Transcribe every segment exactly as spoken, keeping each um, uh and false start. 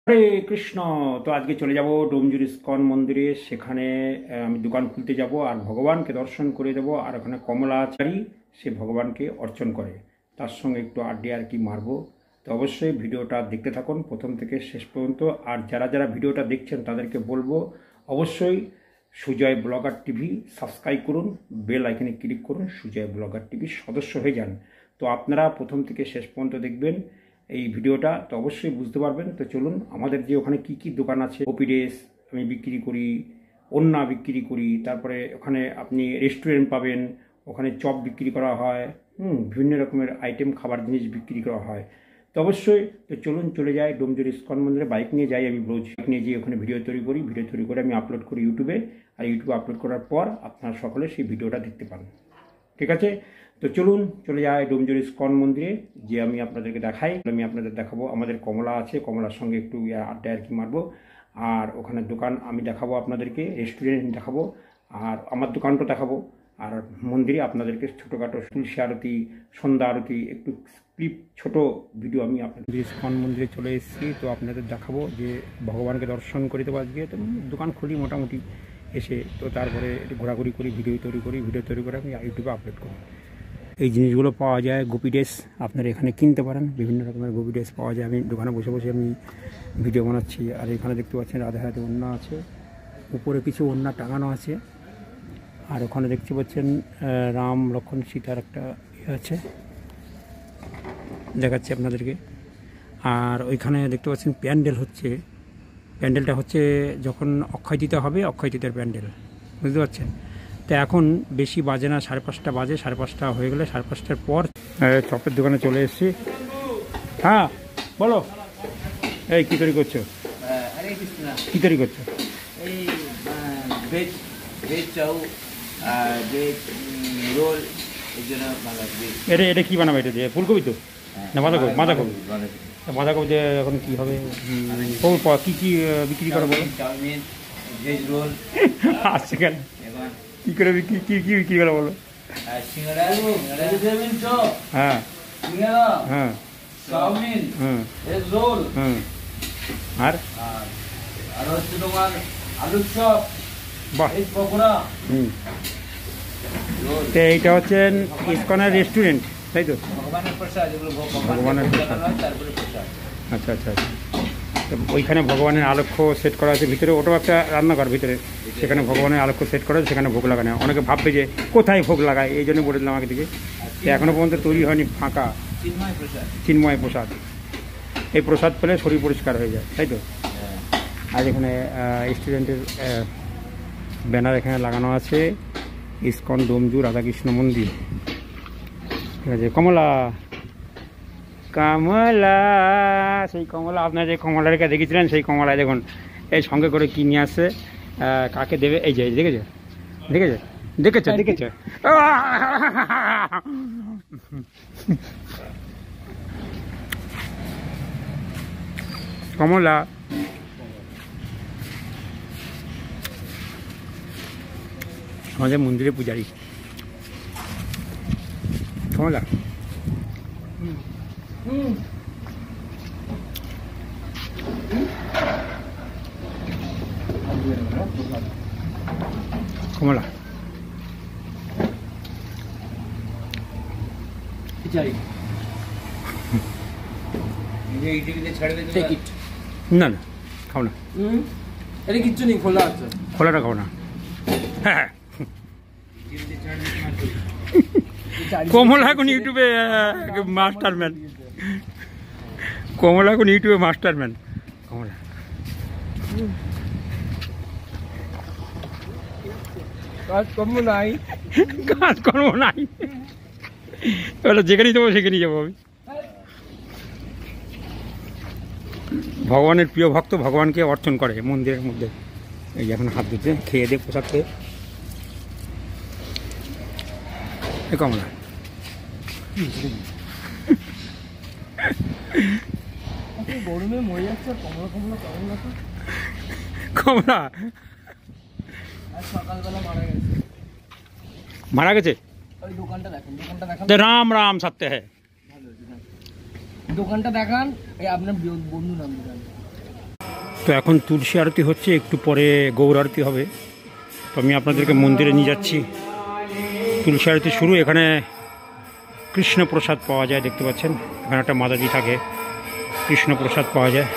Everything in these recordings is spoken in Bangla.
হরে কৃষ্ণ। তো আজকে চলে যাব ডোমজুর ইস্কন মন্দিরে, সেখানে আমি দোকান খুলতে যাব আর ভগবানকে দর্শন করে দেবো। আর ওখানে কমলাচারী সে ভগবানকে অর্চন করে, তার সঙ্গে একটু আড্ডে আর কি মারবো। তো অবশ্যই ভিডিওটা দেখতে থাকুন প্রথম থেকে শেষ পর্যন্ত। আর যারা যারা ভিডিওটা দেখছেন তাদেরকে বলবো অবশ্যই সুজয় ব্লগার টিভি সাবস্ক্রাইব করুন, বেল আইকনে ক্লিক করুন, সুজয় ব্লগার টিভির সদস্য হয়ে যান। তো আপনারা প্রথম থেকে শেষ পর্যন্ত দেখবেন এই ভিডিওটা, তো অবশ্যই বুঝতে পারবেন। তো চলুন, আমাদের যে ওখানে কি কি দোকান আছে, কপি ড্রেস আমি বিক্রি করি, ওন্না বিক্রি করি, তারপরে ওখানে আপনি রেস্টুরেন্ট পাবেন, ওখানে চপ বিক্রি করা হয়, হুম বিভিন্ন রকমের আইটেম খাবার জিনিস বিক্রি করা হয়। তো অবশ্যই তো চলুন চলে যাই ডোমজুর ইস্কন মন্দিরে। বাইক নিয়ে যাই আমি, রোজ বাইক নিয়ে যেয়ে ওখানে ভিডিও তৈরি করি, ভিডিও তৈরি করে আমি আপলোড করি ইউটিউবে। আর ইউটিউবে আপলোড করার পর আপনারা সকলে সেই ভিডিওটা দেখতে পান, ঠিক আছে? তো চলুন চলে যাই ডোমজুর ইস্কন মন্দিরে, যে আমি আপনাদেরকে দেখাই। আমি আপনাদের দেখাবো আমাদের কমলা আছে, কমলার সঙ্গে একটু আড্ডা আর কি মারবো। আর ওখানে দোকান আমি দেখাবো আপনাদেরকে, রেস্টুরেন্ট দেখাবো, আর আমার দোকানটা দেখাবো। আর মন্দিরে আপনাদেরকে ছোটোখাটো তুলসী আরতি, সন্ধ্যা আরতি, একটু ক্লিপ ছোট ভিডিও আমি আপনাদের ইস্কন মন্দিরে চলে এসেছি। তো আপনাদের দেখাবো যে ভগবানকে দর্শন করে দেবো আজকে। তো দোকান খুলি মোটামুটি এসে, তো তারপরে একটু ঘোরাঘুরি করি, ভিডিও তৈরি করি, ভিডিও তৈরি করে আমি ইউটিউবে আপলোড করি। এই জিনিসগুলো পাওয়া যায়, গোপী ড্রেস আপনারা এখানে কিনতে পারেন, বিভিন্ন রকমের গোপী ড্রেস পাওয়া যায়। আমি দোকানে বসে বসে আমি ভিডিও বানাচ্ছি। আর এখানে দেখতে পাচ্ছেন রাধে রাধে ওড়না আছে, উপরে কিছু ওড়না টাঙানো আছে। আর ওখানে দেখতে পাচ্ছেন রাম লক্ষ্মণ সীতার একটা ইয়ে আছে, দেখাচ্ছি আপনাদেরকে। আর ওইখানে দেখতে পাচ্ছেন প্যান্ডেল হচ্ছে, প্যান্ডেলটা হচ্ছে যখন অক্ষয় তৃতীয়া হবে, অক্ষয় তৃতীয়ার প্যান্ডেল, বুঝতে পারছেন? তো এখন বেশি বাজে না, সাড়ে পাঁচটা বাজে, সাড়ে পাঁচটা হয়ে গেলে সাড়ে পাঁচটার পর চপের দোকানে চলে এসেছি। হ্যাঁ বলো, এই কী তৈরি করছো? কী তৈরি করছো? এটা এটা কী বানাবে? এটা দিয়ে ফুলকপি তো না বাঁধাকপি? বাঁধাকপি বাঁধাকপি দিয়ে এখন কী হবে? কী কী বিক্রি করো বলো? আসছে কেন, কী করে বিক্রি, কী কী বিক্রি করো বলো? হ্যাঁ হ্যাঁ হ্যাঁ হুম। আর আর হচ্ছে তোমার আলুর চপ, বাহ হুম। তো এইটা হচ্ছেন ইস্কনের রেস্টুরেন্ট, তাই তো? ভগবানের প্রসাদ, ভগবানের প্রসাদ। আচ্ছা আচ্ছা আচ্ছা। তো ওইখানে ভগবানের আলক্ষ্য সেট করা আছে ভিতরে, ওটাও একটা রান্নাঘর ভিতরে, সেখানে ভগবানের আলক্ষ্য সেট করা আছে, সেখানে ভোগ লাগানো। অনেকে ভাববে যে কোথায় ভোগ লাগায়, এই জন্য বলে দিলাম আগে থেকে। এখনও পর্যন্ত তৈরি হয়নি, ফাঁকা। চিন্ময় প্রসাদ, এই প্রসাদ পেলে শরীর পরিষ্কার হয়ে যায়, তাই তো? আর এখানে স্টুডেন্টের ব্যানার এখানে লাগানো আছে, ইস্কন ডোমজুর রাধাকৃষ্ণ মন্দির, ঠিক আছে? কমলা কমলা, সেই কমলা, আপনার যে কমলা রেখে দেখেছিলেন সেই কমলায় দেখুন এই সঙ্গে করে কি নিয়ে আসছে, কাকে দেবে। এই যে দেখেছে দেখেছে দেখেছে দেখেছে কমলা। আমাদের মন্দিরে পূজারি কমলা। কমলা না না খাও না, এটা কিচ্ছু নেই, খোলা আছে, খোলাটা খাও না। হ্যাঁ কমলা এখন ইউটিউবে মাস্টারম্যান, কমলা এখন ইউটিউবে মাস্টারম্যান। কমলা কাজকর্ম নাই, কাজকর্ম নাই, এবার যেখানেই যাবো সেখানেই যাবো আমি। ভগবানের প্রিয় ভক্ত ভগবানকে অর্চন করে মন্দিরের মধ্যে। এই যে এখন হাত ধুচ্ছে, খেয়ে দে প্রসাদ খেয়ে। এ কমলা গরমে মরে যাচ্ছে, কমলা কমলা কমলা কমলা সকালবেলা মারা গেছে। মারা গেছে? ওই দোকানটা দেখুন, দোকানটা দেখান। রাম রাম সত্য হ্যাঁ। দোকানটা দেখান, এই আপনার বন্ধু নাম দোকান। তো এখন তুলসী আরতি হচ্ছে, একটু পরে গৌর আরতি হবে। তো আমি আপনাদেরকে মন্দিরে নিয়ে যাচ্ছি। তুলসী আরতি শুরু। এখানে কৃষ্ণ প্রসাদ পাওয়া যায়, দেখতে পাচ্ছেন এখানে একটা মাতাজি থাকে, কৃষ্ণ প্রসাদ পাওয়া যায়।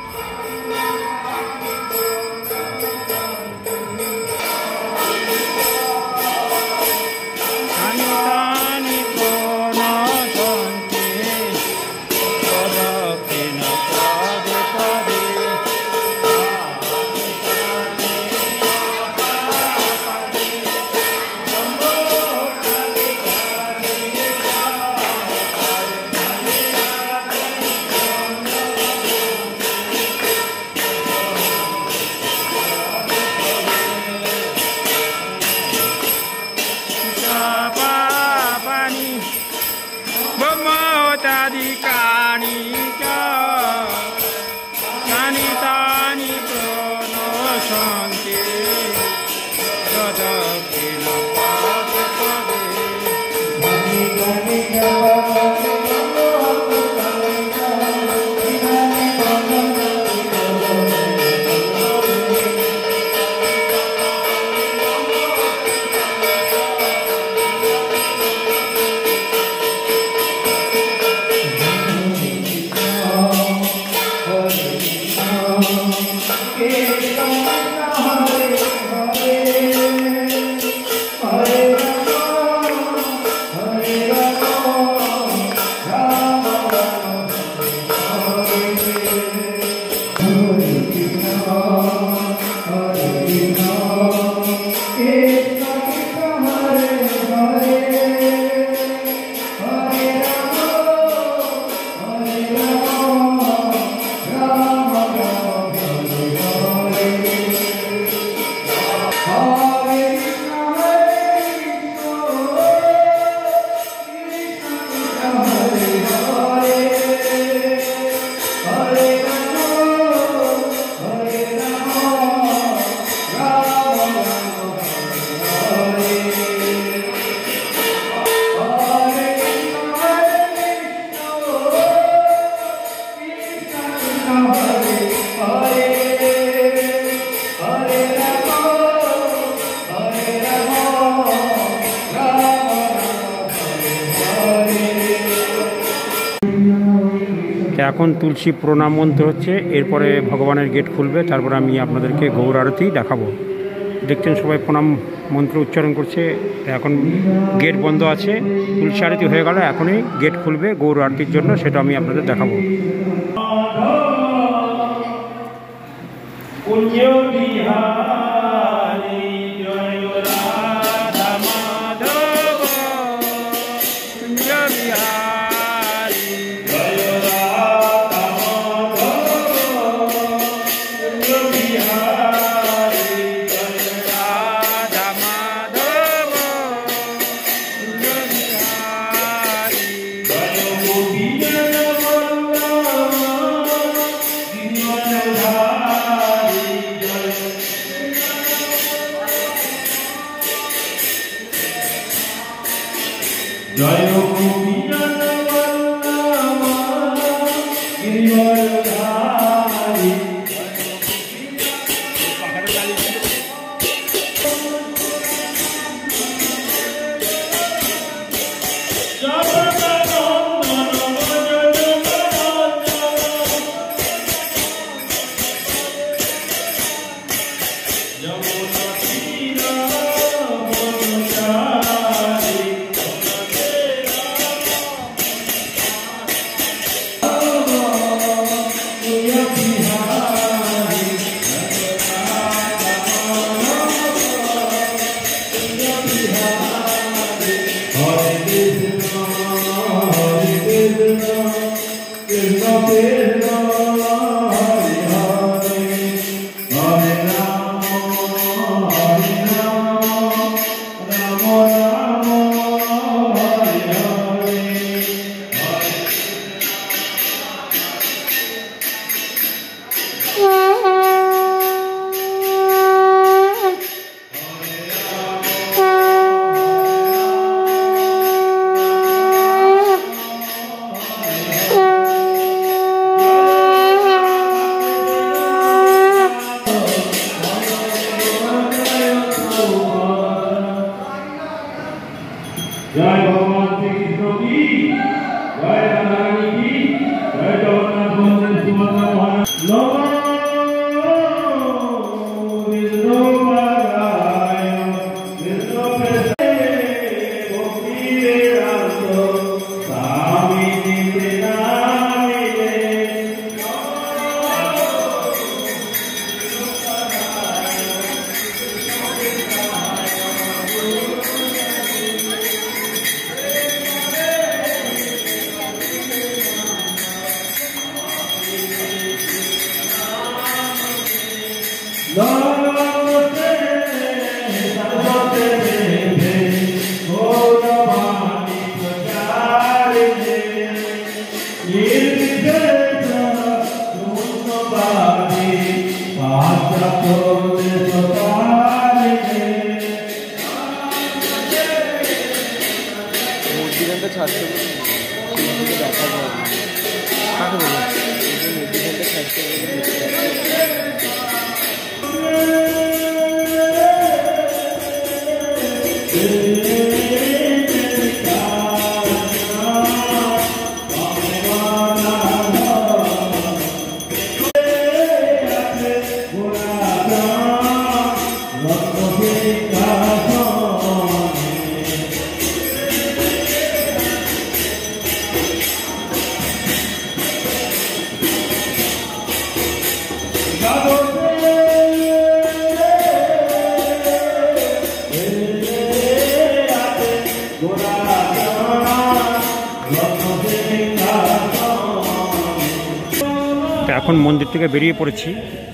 এখন তুলসী প্রণাম মন্ত্র হচ্ছে, এরপরে ভগবানের গেট খুলবে, তারপরে আমি আপনাদেরকে গৌর আরতি দেখাবো। দেখছেন সবাই প্রণাম মন্ত্র উচ্চারণ করছে। এখন গেট বন্ধ আছে, তুলসী আরতি হয়ে গেল, এখনই গেট খুলবে গৌর আরতির জন্য, সেটা আমি আপনাদের দেখাবো। মূর্তিখানটা ছাড়তে বলে দেখা যায় কাকে বলে মূর্তিখানটা ছাড়তে এখন মন্দির থেকে বেরিয়ে পড়েছি।